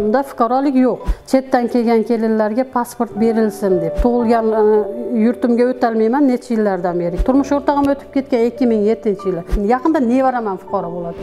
O'zimda fuqarolik yo'q. Chetdan kelgan kelinlarga pasport berilsin deb. Tug'ilgan yurtimga o'tolmayman necha yillardan beri. Turmush o'rtog'im o'tib ketgan 2007-yili. Yaqinda nevaram ham fuqaro bo'ladi.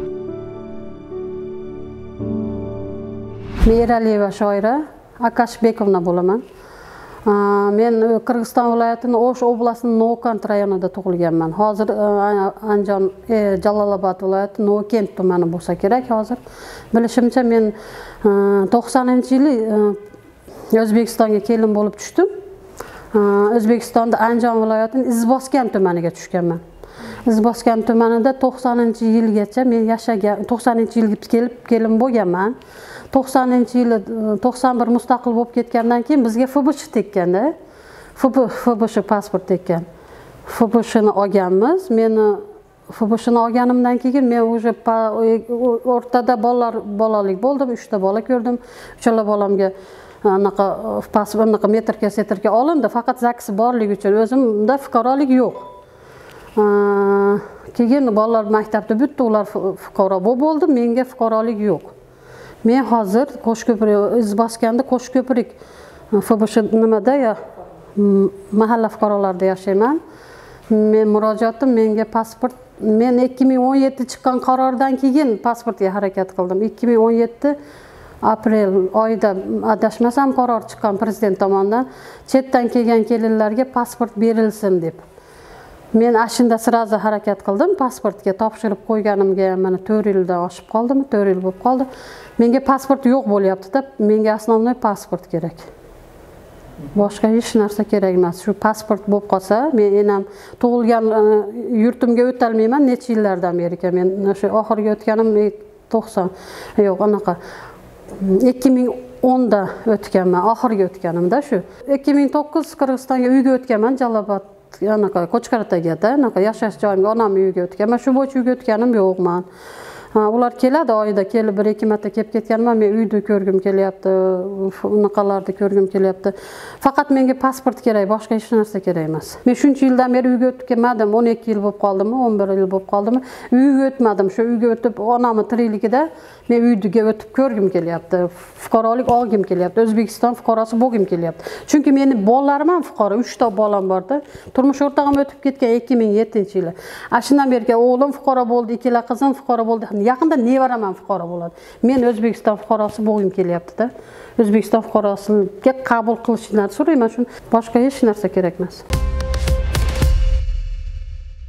Meraliyeva Shoira Akashbekovna bo'laman. Men Qirg'iziston viloyatining O'sh oblasining Novkent rayonida tug'ilganman. Hozir Andijon Jalolobod viloyati Novkent tumani bo'lsa kerak hozir. Bilishimcha men 90-yili O'zbekistonga kelin bo'lib tushdim. O'zbekistonda Andijon viloyatining Izboskan tumaniga tushganman. Izboskan tumanida 90-yilgacha men yashagan, 90-yilga kelib kelin bo'lganman. 90-yili 91 mustaqil bo'lib ketgandan keyin bizga FBSH tekkanda, FBSH pasport tekkan. FBSHni olganmiz. Meni FBSHni olganimdan keyin men уже o'rtada bolalik bo'ldim, 3 ta bola ko'rdim. Uchala bolamga anaqa pasportni metrka-setrka olindi, faqat zaksi borligi uchun. O'zimda fuqarolik yo'q. Keyin bolalar maktabda bitdi, ular fuqaro bo'ldi, menga fuqarolik yo'q. Men hozir Qo'shko'prik Izboskanda Qo'shko'prik FBSH nimada ya mahalla fuqarolarida yashayman. Men murojaatim menga pasport, men 2017 chiqqan qarordan keyin pasportga harakat qildim. 2017 aprel oyida adashmasam qaror chiqqan prezident tomonidan chetdan kelgan kelinlarga pasport berilsin deb. Men ashunda sirazi harakat qildim, pasportga topshirib qo'yganimga mana 4 yildan oshib qoldimi, 4 yil bo'lib qoldi. Menga pasport yo'q bo'lyapti-da, menga asosiy pasport kerak. Boshqa hech narsa kerak emas. Shu pasport bo'lib qolsa, men ham tug'ilgan yurtimga o'tolmayman necha yillardan beri. Men o'sha oxirgi o'tganim 90 yo'q, anaqa 2010da o'tganman, oxirgi o'tganimda shu. 2009 Qirg'izistonga uyga o'tganman, Jalolobod anaqa Qo'chqartagada, anaqa yashash joyimga onamning uyiga o'tganman. Shu bo'yicha uyga o'tganim yo'qman. Ular keladi, oyda kelib 1-2 marta kelib ketganman. Men uyda ko'rgim kelyapti, unaqalarni ko'rgim kelyapti. Faqat menga pasport kerak, boshqa hech narsa kerak emas. Men shuncha yildan beri uyga o'tib kelmadim, 12 yil bo'lib qoldimi, 11 yil bo'lib qoldimi? Uyga o'tmadim. Shu uyga o'tib onamning tirikligida men uyga o'tib ko'rgim kelyapti. Fuqarolik olgim kelyapti. O'zbekiston fuqarosi bo'lgim kelyapti. Chunki meni bolalarim ham fuqaro, 3 ta bolam borda. Turmush o'rtog'im o'tib ketgan 2007-yili. Shundan beri o'g'lim fuqaro bo'ldi, ikkala qizim fuqaro bo'ldi. Yaqinda nevaram ham fuqaro bo'ladi. Men O'zbekiston fuqarosi bo'lgim kelyapti-da. O'zbekiston fuqarosiga qabul qilishni so'rayman, boshqa hech narsa kerak emas.